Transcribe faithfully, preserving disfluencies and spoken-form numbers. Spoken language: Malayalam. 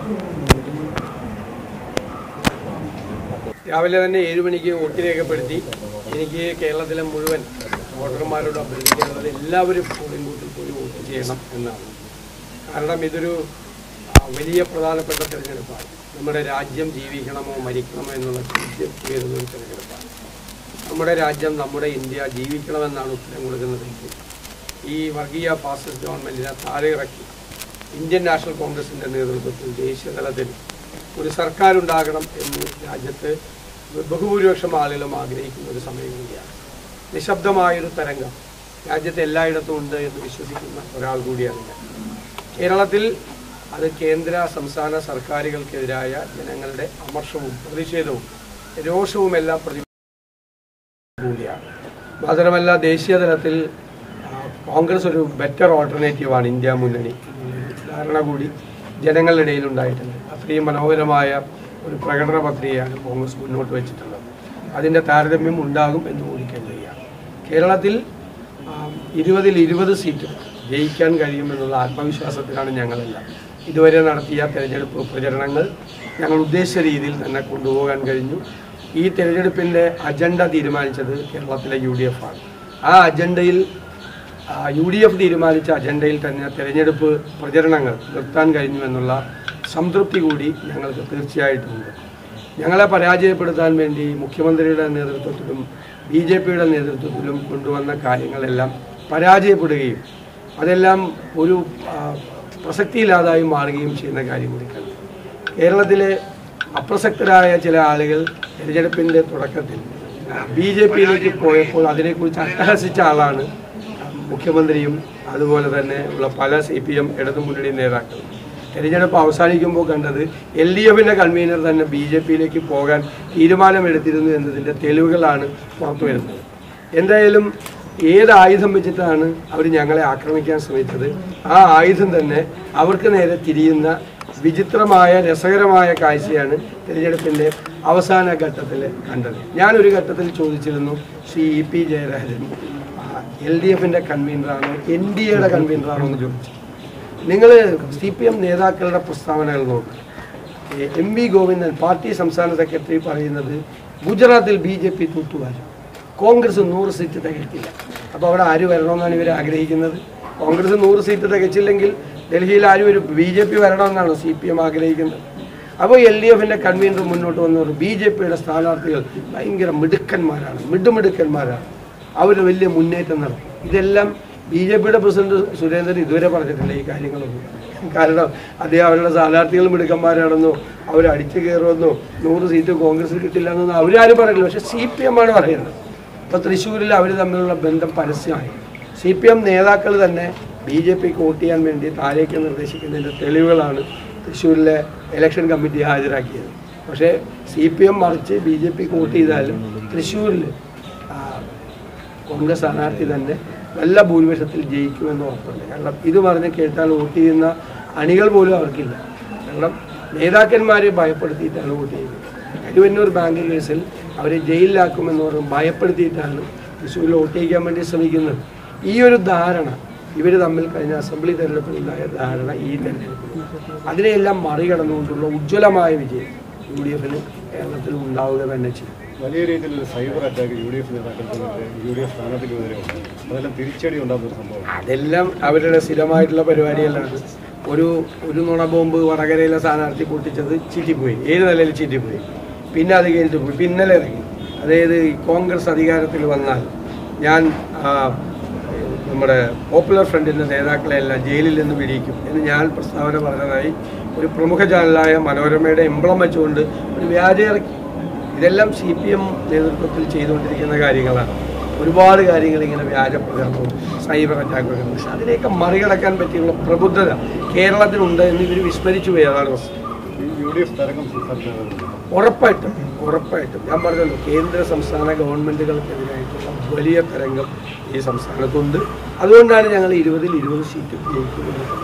രാവിലെ തന്നെ ഏഴ് മണിക്ക് വോട്ട് രേഖപ്പെടുത്തി. എനിക്ക് കേരളത്തിലെ മുഴുവൻ വോട്ടർമാരോട് അഭ്യർത്ഥിക്കാനുള്ളത് എല്ലാവരും പോളിംഗ് ബൂത്തിൽ പോയി വോട്ട് ചെയ്യണം എന്നാണ്. കാരണം ഇതൊരു വലിയ പ്രധാനപ്പെട്ട തിരഞ്ഞെടുപ്പാണ്. നമ്മുടെ രാജ്യം ജീവിക്കണമോ മരിക്കണമോ എന്നുള്ള ചോദ്യം ഉയരുന്ന ഒരു തിരഞ്ഞെടുപ്പാണ്. നമ്മുടെ രാജ്യം, നമ്മുടെ ഇന്ത്യ ജീവിക്കണമെന്നാണ് ഉത്തരം കൊടുക്കുന്നതെങ്കിൽ ഈ വർഗീയ ഫാസിസ്റ്റ് ഗവൺമെൻറ്റിനെ താഴെ ഇറക്കി ഇന്ത്യൻ നാഷണൽ കോൺഗ്രസിൻ്റെ നേതൃത്വത്തിൽ ദേശീയ തലത്തിൽ ഒരു സർക്കാരുണ്ടാകണം എന്ന് രാജ്യത്ത് ബഹുഭൂരിപക്ഷം ആളുകളും ആഗ്രഹിക്കുന്ന ഒരു സമയം കൂടിയാണ്. നിശബ്ദമായൊരു തരംഗം രാജ്യത്ത് എല്ലായിടത്തും ഉണ്ട് എന്ന് വിശ്വസിക്കുന്ന ഒരാൾ കൂടിയാണ് ഞാൻ. കേരളത്തിൽ അത് കേന്ദ്ര സംസ്ഥാന സർക്കാരുകൾക്കെതിരായ ജനങ്ങളുടെ അമർഷവും പ്രതിഷേധവും രോഷവും എല്ലാം പ്രതിഫലിക്കുന്ന കൂടിയാണ്. മാത്രമല്ല ദേശീയ തലത്തിൽ കോൺഗ്രസ് ഒരു ബെറ്റർ ഓൾട്ടർനേറ്റീവാണ് ഇന്ത്യ മുന്നണി ധാരണ കൂടി ജനങ്ങളുടെ ഇടയിൽ ഉണ്ടായിട്ടുണ്ട്. അത്രയും മനോഹരമായ ഒരു പ്രകടന പത്രികയാണ് കോൺഗ്രസ് മുന്നോട്ട് വെച്ചിട്ടുള്ളത്. അതിൻ്റെ താരതമ്യം ഉണ്ടാകും എന്ന് കൂടി കരുതുകയാണ്. കേരളത്തിൽ ഇരുപതിൽ ഇരുപത് സീറ്റ് ജയിക്കാൻ കഴിയുമെന്നുള്ള ആത്മവിശ്വാസത്തിലാണ് ഞങ്ങളെല്ലാം. ഇതുവരെ നടത്തിയ തെരഞ്ഞെടുപ്പ് പ്രചരണങ്ങൾ ഞങ്ങൾ ഉദ്ദേശിച്ച രീതിയിൽ തന്നെ കൊണ്ടുപോകാൻ കഴിഞ്ഞു. ഈ തെരഞ്ഞെടുപ്പിൻ്റെ അജണ്ട തീരുമാനിച്ചത് കേരളത്തിലെ യു ഡി എഫ് ആണ്. ആ അജണ്ടയിൽ യു ഡി എഫ് തീരുമാനിച്ച അജണ്ടയിൽ തന്നെ തെരഞ്ഞെടുപ്പ് പ്രചരണങ്ങൾ നിർത്താൻ കഴിഞ്ഞു എന്നുള്ള സംതൃപ്തി കൂടി ഞങ്ങൾക്ക് തീർച്ചയായിട്ടുമുണ്ട്. ഞങ്ങളെ പരാജയപ്പെടുത്താൻ വേണ്ടി മുഖ്യമന്ത്രിയുടെ നേതൃത്വത്തിലും ബി ജെ പിയുടെ നേതൃത്വത്തിലും കൊണ്ടുവന്ന കാര്യങ്ങളെല്ലാം പരാജയപ്പെടുകയും അതെല്ലാം ഒരു പ്രസക്തിയില്ലാതായി മാറുകയും ചെയ്യുന്ന കാര്യം കൂടി കണ്ടു. കേരളത്തിലെ അപ്രസക്തരായ ചില ആളുകൾ തെരഞ്ഞെടുപ്പിൻ്റെ തുടക്കത്തിൽ ബി ജെ പിയിലേക്ക് പോയപ്പോൾ അതിനെക്കുറിച്ച് അട്ടഹസിച്ച ആളാണ് മുഖ്യമന്ത്രിയും അതുപോലെ തന്നെ ഉള്ള പല സി പി എം ഇടതുമുന്നണി നേതാക്കളും. തെരഞ്ഞെടുപ്പ് അവസാനിക്കുമ്പോൾ കണ്ടത് എൽ ഡി എഫിൻ്റെ കൺവീനർ തന്നെ ബി ജെ പിയിലേക്ക് പോകാൻ തീരുമാനമെടുത്തിരുന്നു എന്നതിൻ്റെ തെളിവുകളാണ് പുറത്തു വരുന്നത്. എന്തായാലും ഏത് ആയുധം വെച്ചിട്ടാണ് അവർ ഞങ്ങളെ ആക്രമിക്കാൻ ശ്രമിച്ചത്, ആ ആയുധം തന്നെ അവർക്ക് നേരെ തിരിയുന്ന വിചിത്രമായ രസകരമായ കാഴ്ചയാണ് തിരഞ്ഞെടുപ്പിൻ്റെ അവസാന ഘട്ടത്തിൽ കണ്ടത്. ഞാനൊരു ഘട്ടത്തിൽ ചോദിച്ചിരുന്നു, Shri E P Jayarajan L D എഫിൻ്റെ കൺവീനറാണോ എൻ ഡി എയുടെ കൺവീനറാണോ എന്ന് ചോദിച്ചു. നിങ്ങൾ സി പി എം നേതാക്കളുടെ പ്രസ്താവനകൾ നോക്കുക. എം വി ഗോവിന്ദൻ പാർട്ടി സംസ്ഥാന സെക്രട്ടറി പറയുന്നത് ഗുജറാത്തിൽ ബി ജെ പി തൂത്തുവാരും, കോൺഗ്രസ് നൂറ് സീറ്റ് തികച്ചില്ല. അപ്പോൾ അവിടെ ആര് വരണമെന്നാണ് ഇവർ ആഗ്രഹിക്കുന്നത്? കോൺഗ്രസ് നൂറ് സീറ്റ് തികച്ചില്ലെങ്കിൽ ഡൽഹിയിൽ ആരും ഒരു ബി ജെ പി വരണമെന്നാണ് സി പി എം ആഗ്രഹിക്കുന്നത്. അപ്പോൾ എൽ ഡി എഫിൻ്റെ കൺവീനർ മുന്നോട്ട് വന്നവർ ബി ജെ പിയുടെ സ്ഥാനാർത്ഥികൾ ഭയങ്കര മിടുക്കന്മാരാണ്, മിടുമിടുക്കന്മാരാണ്, അവർ വലിയ മുന്നേറ്റം നടത്തും. ഇതെല്ലാം ബി ജെ പിയുടെ പ്രസിഡന്റ് സുരേന്ദ്രൻ ഇതുവരെ പറഞ്ഞിട്ടില്ല ഈ കാര്യങ്ങളൊന്നും. കാരണം അദ്ദേഹം അവരുടെ സ്ഥാനാർത്ഥികൾ മിടുക്കന്മാരാണെന്നോ അവർ അടിച്ചു കയറുമെന്നോ നൂറ് സീറ്റ് കോൺഗ്രസ് കിട്ടില്ല എന്നൊന്നും അവരാരും പറയില്ല. പക്ഷേ സി പി എം ആണ് പറയുന്നത്. ഇപ്പോൾ തൃശ്ശൂരിൽ അവർ തമ്മിലുള്ള ബന്ധം പരസ്യമായി. സി പി എം നേതാക്കൾ തന്നെ ബി ജെ പിക്ക് വോട്ട് ചെയ്യാൻ വേണ്ടി താഴേക്ക് നിർദ്ദേശിക്കുന്നതിൻ്റെ തെളിവുകളാണ് തൃശ്ശൂരിലെ ഇലക്ഷൻ കമ്മിറ്റി ഹാജരാക്കിയത്. പക്ഷേ സി പി എം മറിച്ച് ബി ജെ പിക്ക് വോട്ട് ചെയ്താലും തൃശ്ശൂരിൽ കോൺഗ്രസ് സ്ഥാനാർത്ഥി തന്നെ നല്ല ഭൂരിപക്ഷത്തിൽ ജയിക്കുമെന്ന് ഉറപ്പുണ്ട്. കാരണം ഇത് പറഞ്ഞ് കേട്ടാൽ വോട്ട് ചെയ്യുന്ന അണികൾ പോലും അവർക്കില്ല. കാരണം നേതാക്കന്മാരെ ഭയപ്പെടുത്തിയിട്ടാണ് വോട്ട് ചെയ്യുന്നത്. കരുവന്നൂർ ബാങ്ക് കേസിൽ അവരെ ജയിലിലാക്കുമെന്ന് പറഞ്ഞ് ഭയപ്പെടുത്തിയിട്ടാണ് തൃശ്ശൂരിൽ വോട്ട് ചെയ്യിക്കാൻ വേണ്ടി ശ്രമിക്കുന്നത്. ഈ ഒരു ധാരണ ഇവർ തമ്മിൽ കഴിഞ്ഞ അസംബ്ലി തെരഞ്ഞെടുപ്പിലുണ്ടായ ധാരണ ഈ തെരഞ്ഞെടുപ്പിൽ അതിനെയെല്ലാം മറികടന്നുകൊണ്ടുള്ള ഉജ്ജ്വലമായ വിജയം യു ഡി എഫിന് കേരളത്തിൽ ഉണ്ടാവുക തന്നെ ചെയ്യും. വലിയ രീതിയിലുള്ള cyber attack U D F നേതാക്കൾക്കെതിരെ യു ഡി എഫ് സ്ഥാനാർത്ഥിക്കെതിരെ അതെല്ലാം തിരിച്ചടി ഉണ്ടാകുന്ന ഒരു സംഭവം. അതെല്ലാം അവരുടെ സ്ഥിരമായിട്ടുള്ള പരിപാടികളാണ്. ഒരു ഒരു നുണ ബോംബ് വടകരയിലെ സ്ഥാനാർത്ഥി പൊട്ടിച്ചത് ചീറ്റിപ്പോയി, ഏഴ് നിലയിൽ ചീറ്റിപ്പോയി. പിന്നെ അത് കഴിഞ്ഞിട്ട് പോയി പിന്നലെ ഇറങ്ങി. അതായത് കോൺഗ്രസ് അധികാരത്തിൽ വന്നാൽ ഞാൻ നമ്മുടെ പോപ്പുലർ ഫ്രണ്ടിൻ്റെ നേതാക്കളെല്ലാം ജയിലിൽ നിന്ന് പിടിക്കും എന്ന് ഞാൻ പ്രസ്താവന പറഞ്ഞതായി ഒരു പ്രമുഖ ചാനലായ മനോരമയുടെ എംബ്ലം വെച്ചുകൊണ്ട് ഒരു വ്യാജ ഇറക്കി. ഇതെല്ലാം സി പി എം നേതൃത്വത്തിൽ ചെയ്തുകൊണ്ടിരിക്കുന്ന കാര്യങ്ങളാണ്. ഒരുപാട് കാര്യങ്ങൾ ഇങ്ങനെ വ്യാജ പ്രചരണവും സൈബർ അറ്റാക്കും, പക്ഷെ അതിനെയൊക്കെ മറികടക്കാൻ പറ്റിയുള്ള പ്രബുദ്ധത കേരളത്തിലുണ്ട് എന്ന് ഇവർ വിസ്മരിച്ചു പോയി. അതാണ് യു ഡി എഫ് തരംഗം ഉറപ്പായിട്ടും ഉറപ്പായിട്ടും ഞാൻ പറഞ്ഞല്ലോ, കേന്ദ്ര സംസ്ഥാന ഗവൺമെൻറ്റുകൾക്കെതിരായിട്ടുള്ള വലിയ തരംഗം ഈ സംസ്ഥാനത്തുണ്ട്. അതുകൊണ്ടാണ് ഞങ്ങൾ ഇരുപതിൽ ഇരുപത് സീറ്റ് ജയിക്കുന്നത്.